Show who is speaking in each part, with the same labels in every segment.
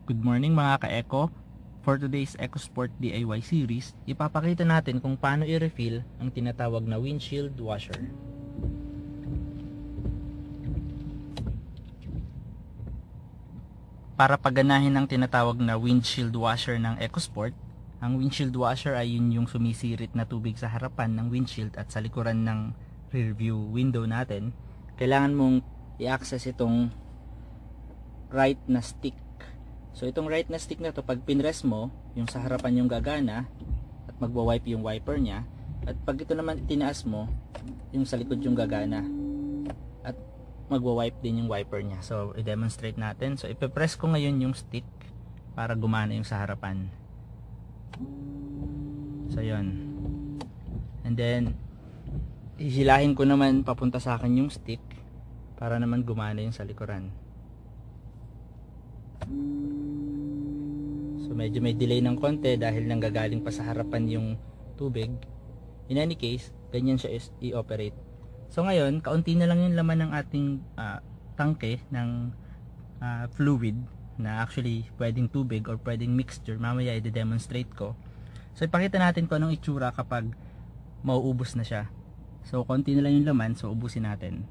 Speaker 1: Good morning mga ka-Eco. For today's EcoSport DIY series, ipapakita natin kung paano i-refill ang tinatawag na windshield washer. Para paganahin ang tinatawag na windshield washer ng EcoSport, ang windshield washer ay yun yung sumisirit na tubig sa harapan ng windshield at sa likuran ng rear view window natin. Kailangan mong i-access itong right na stick. So itong right na stick na to, pag pinress mo, yung sa harapan yung gagana at magwa-wipe yung wiper niya, at pag ito naman tinaas mo, yung sa likod yung gagana at magwa-wipe din yung wiper niya. So i-demonstrate natin. So ipe-press ko ngayon yung stick para gumana yung sa harapan. So yun. And then hihilahin ko naman papunta sa akin yung stick para naman gumana yung sa likuran. So medyo may delay ng konti dahil nanggagaling pa sa harapan yung tubig. In any case, ganyan siya i-operate. So ngayon, kaunti na lang yung laman ng ating tangke ng fluid na actually pwedeng tubig or pwedeng mixture. Mamaya i-demonstrate ko. So ipakita natin kung anong itsura kapag mauubos na siya. So kaunti na lang yung laman, so ubusin natin.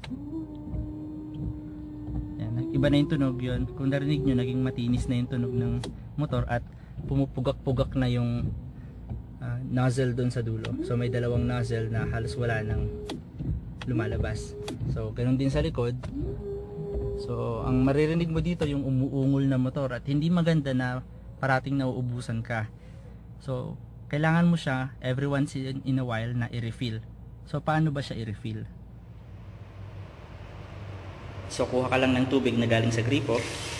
Speaker 1: Iba na yung tunog yun. Kung narinig nyo, naging matinis na yung tunog ng motor at pumupugak-pugak na yung nozzle dun sa dulo. So may dalawang nozzle na halos wala nang lumalabas. So ganun din sa likod. So ang maririnig mo dito yung umuungol na motor at hindi maganda na parating nauubusan ka. So kailangan mo siya every once in a while na i-refill. So paano ba siya i-refill? So kuha ka lang ng tubig na galing sa gripo.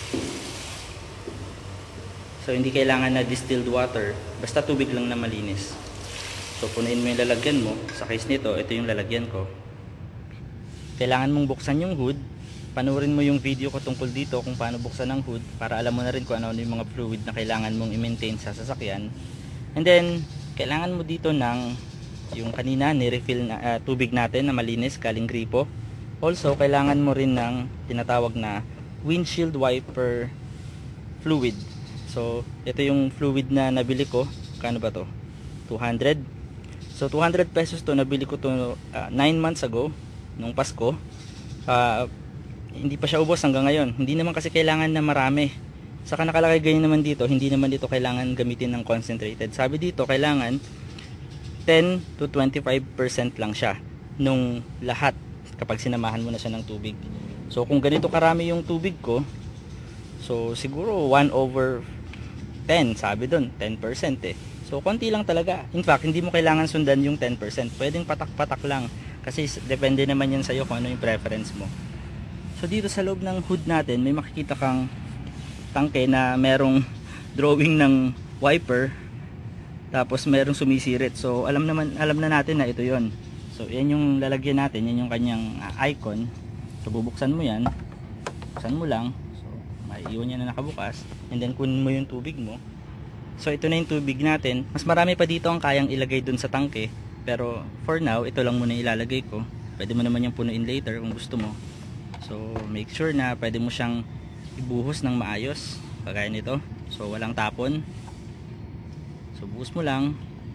Speaker 1: So hindi kailangan na distilled water, basta tubig lang na malinis. So punuin mo yung lalagyan mo. Sa case nito, ito yung lalagyan ko. Kailangan mong buksan yung hood. Panoorin mo yung video ko tungkol dito kung paano buksan ang hood para alam mo na rin kung ano yung mga fluid na kailangan mong i-maintain sa sasakyan. And then kailangan mo dito ng yung kanina ni-refill na tubig natin na malinis galing gripo. Also, kailangan mo rin ng tinatawag na windshield wiper fluid. So, ito yung fluid na nabili ko. Kano ba to? 200. So, 200 pesos to. Nabili ko to 9 months ago, nung Pasko. Hindi pa siya ubos hanggang ngayon. Hindi naman kasi kailangan na marami. Saka nakalagay ganyan naman dito, hindi naman dito kailangan gamitin ng concentrated. Sabi dito, kailangan 10 to 25% lang siya nung lahat kapag sinamahan mo na siya ng tubig. So kung ganito karami yung tubig ko, so siguro 1/10, sabi doon 10% eh. So konti lang talaga. In fact, hindi mo kailangan sundan yung 10%. Pwedeng patak-patak lang kasi depende naman yan sa iyo kung ano yung preference mo. So dito sa loob ng hood natin, may makikita kang tangke na merong drawing ng wiper, tapos merong sumisirit. So alam na natin na ito 'yon. So yan yung lalagyan natin, yan yung kanyang icon. So bubuksan mo yan, buksan mo lang, so maiiwan yan na nakabukas, and then kunin mo yung tubig mo. So ito na yung tubig natin. Mas marami pa dito ang kayang ilagay dun sa tangke, pero for now ito lang muna ilalagay ko. Pwede mo naman yung punuin later kung gusto mo. So make sure na pwede mo siyang ibuhos ng maayos, kagaya nito. So walang tapon. So buhos mo lang.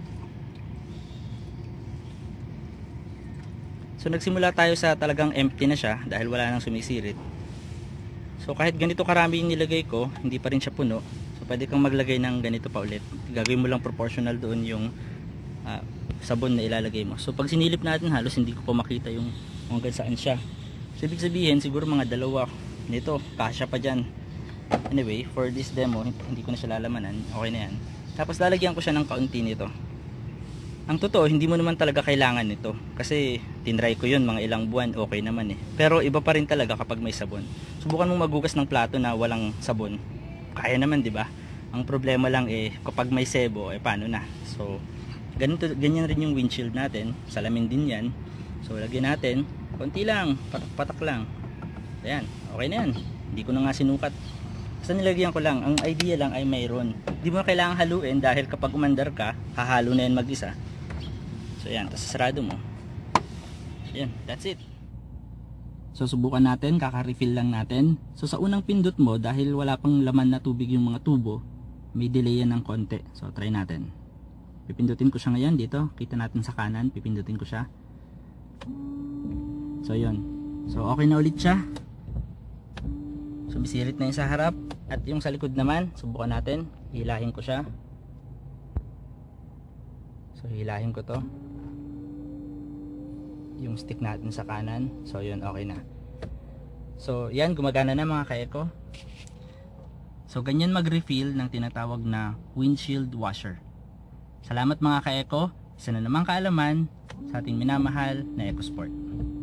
Speaker 1: So nagsimula tayo sa talagang empty na siya dahil wala nang sumisirit. So kahit ganito karami yung nilagay ko, hindi pa rin siya puno. So pwede kang maglagay ng ganito pa ulit. Gagawin mo lang proportional doon yung sabon na ilalagay mo. So pag sinilip natin, halos hindi ko pa makita yung hanggang saan siya. So ibig sabihin siguro mga dalawa nito, kasya pa dyan. Anyway, for this demo, hindi ko na siya lalamanan. Okay na yan. Tapos lalagyan ko siya ng kaunti nito. Ang totoo, hindi mo naman talaga kailangan nito kasi tinry ko yun mga ilang buwan, okay naman eh. Pero iba pa rin talaga kapag may sabon. Subukan mong magugas ng plato na walang sabon. Kaya naman, 'di ba? Ang problema lang eh kapag may sebo, paano na? So ganyan rin yung windshield natin, salamin din 'yan. So lagyan natin, konti lang, patak lang. Ayan, okay na 'yan. Hindi ko na nga sinukat. Basta nilagyan ko lang. Ang idea lang ay mayroon. Hindi mo na kailangan haluin dahil kapag umandar ka, hahalo na yan mag-isa. So yan, tapos sarado mo. Yan, that's it. So subukan natin, kaka-refill lang natin. So sa unang pindot mo, dahil wala pang laman na tubig yung mga tubo, may delay yan ng konti. So try natin. Pipindutin ko siya ngayon dito. Kita natin sa kanan, pipindutin ko siya. So yun. So okay na ulit siya. So bisirit na yung sa harap. At yung sa likod naman, subukan natin. Hilahin ko siya. So hilahin ko to. Yung stick natin sa kanan. So yun, okay na. So yan, gumagana na mga ka-eco. So ganyan mag-refill ng tinatawag na windshield washer. Salamat mga ka-eco. Isa na namang kaalaman sa ating minamahal na EcoSport.